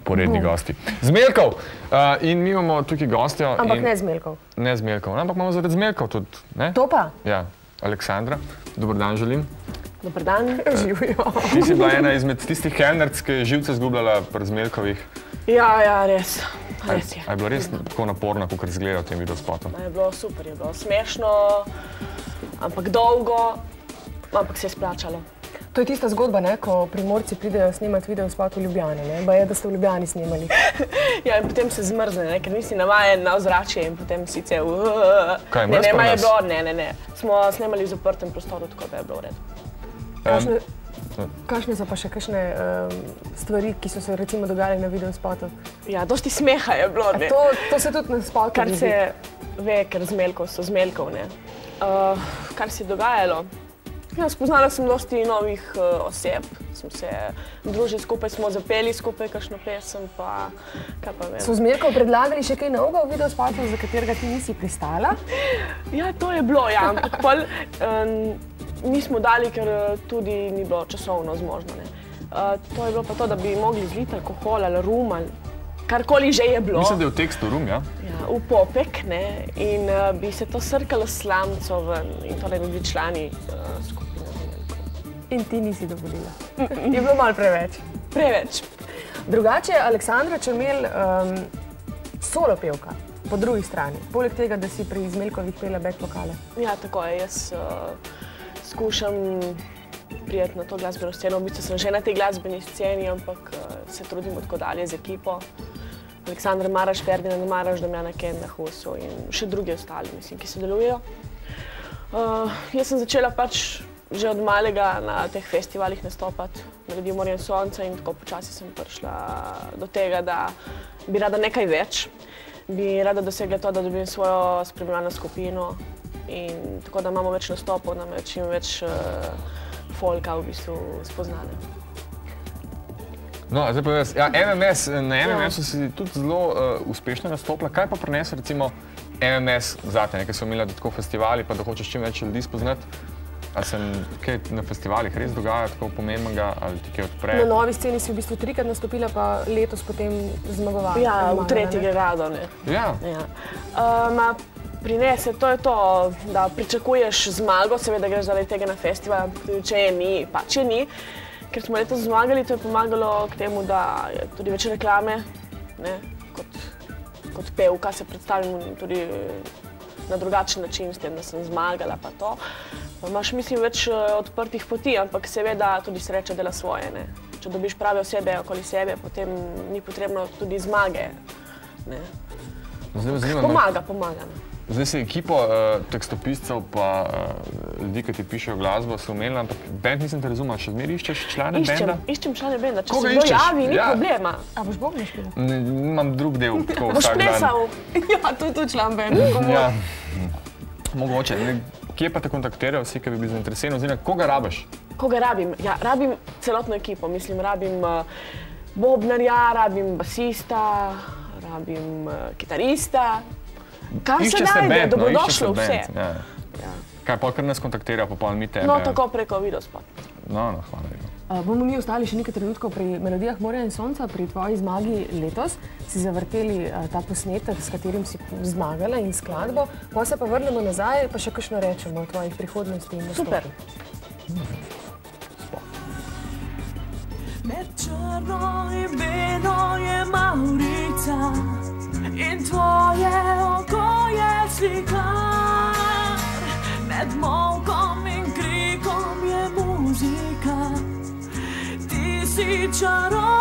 poredni gosti. Zmeljkov! In mi imamo tukaj gostjo. Ampak ne Zmeljkov. Ne Zmeljkov, ampak imamo zaradi Zmeljkov tudi, ne? To pa? Ja, Aleksandra. Dober dan želim. Dober dan, živijo. Ti si bila ena izmed tistih kelnerc, ki je živce zgubljala pri Zmeljkovih. Ja, res. Res je. A je bilo res tako naporno, kot izgleda v tem videospotu? Je bilo super, je bilo smešno, ampak dolgo, ampak se je splačalo. To je tista zgodba, ko Primorci pridejo snemati videospot v Ljubljani, pa je, da ste v Ljubljani snemali. Ja, in potem se zmrzne, ker nisi navajen na ozračje in potem si cel... Kaj, mrz pa nas? Ne. Smo snemali v zaprtem prostoru, tako da je bilo v redu. Kakšne so pa še kakšne stvari, ki so se recimo dogajali na videospotu? Ja, dosti smeha je bilo, ne. To se tudi na spotu vidi. Kar se ve, ker Zmeljkov so Zmeljkov, ne. Kar se je dogajalo? Ja, spoznala sem dosti novih oseb, smo se družili skupaj, smo zapeli skupaj kakšno pesem, pa kaj pa vem. So Zmeljkov predlagali še kaj novega v videospotu, za katerega ti nisi pristala? Ja, to je bilo, ja, ampak pol nismo dali, ker tudi ni bilo časovno zmožno, ne. To je bilo pa to, da bi mogli zliti alkohol ali rum ali karkoli že je bilo. Mislim, da je v tekstu rum, ja? Ja, v popek, ne, in bi se to srkalo s slamico ven in torej bi bili člani skupine Zmeljkov. In ti nisi dovolila. Je bilo malo preveč. Preveč. Drugače je Aleksandra Čermelj solo pevka, po drugi strani. Poleg tega, da si pri Zmeljkovih pela back vokale. Ja, tako je. Jaz skušam prijeti na to glasbeno sceno. V bistvu sem že na tej glasbeni sceni, ampak se trudimo tako dalje z ekipo. Aleksandra Maraš, Ferdinand Maraš, Damjana Kenda, Huso in še drugi ostali, mislim, ki sodelujejo. Jaz sem začela pač že od malega na teh festivalih nastopati, Melodijo morja in sonca, in tako počasi sem prišla do tega, da bi rada nekaj več. Bi rada dosegla to, da dobim svojo spremljalno skupino in tako, da imamo več nastopov, da me čim več folka v bistvu spoznane. No, zdaj pa jaz. Ja, MMS, na MMS-u si tudi zelo uspešno nastopila. Kaj pa prinese recimo MMS zate, ker so imela tako festivali, pa da hočeš čim več ljudi spoznati? Ali se kaj na festivalih res dogaja tako pomembnega, ali ti kaj odpre? Na novi sceni si v bistvu 3krat nastopila, pa letos potem zmagovala. Ja, v tretji grado, ne. Ja. Prinese, to je to, da pričakuješ zmago, seveda greš zaradi tega na festival, ampak če je ni, pa če ni. Ker smo letos zmagali, to je pomagalo k temu, da je tudi več reklame, kot pevka se predstavim tudi na drugačen način, s tem, da sem zmagala pa to. Imaš, mislim, več odprtih poti, ampak seveda tudi sreča dela svoje, ne. Če dobiš prave osebe okoli sebe, potem ni potrebno tudi zmage, ne. Pomaga. Zdaj si ekipo tekstopiscev pa ljudi, ki ti pišejo glasbo, so omenila, ampak band nisem te razumela, še zmeri iščeš člane benda? Iščem člane benda, če se kdo javi, ni problema. A boš bobne špila? Imam drug del, tako vsak dan. Boš plesal? Ja, to je tudi član benda. Ja, mogoče. Kje pa te kontaktirajo vsi, ki bi bili zainteresirani, oziroma koga rabiš? Koga rabim? Ja, rabim celotno ekipo, mislim, rabim bobnarja, rabim basista, rabim kitarista. Kaj se najde, da bo došlo vse. Kaj pa, kar nas kontaktira, pa mi tebe? No, tako preko videospot. No, hvala lepo. Bomo mi ostali še nekaj trenutkov pri Melodijah morja in sonca, pri tvoji zmagi letos. Si zavrteli ta posnetek, s katerim si zmagala in skladbo. Pa se pa vrnemo nazaj, pa še kakšno rečemo o tvojih prihodnosti in nastopi. Super. Med črno in belo je Maurica in tvoje oko je slikar. Med molkom in krikom je muzika, ti si čarovnica.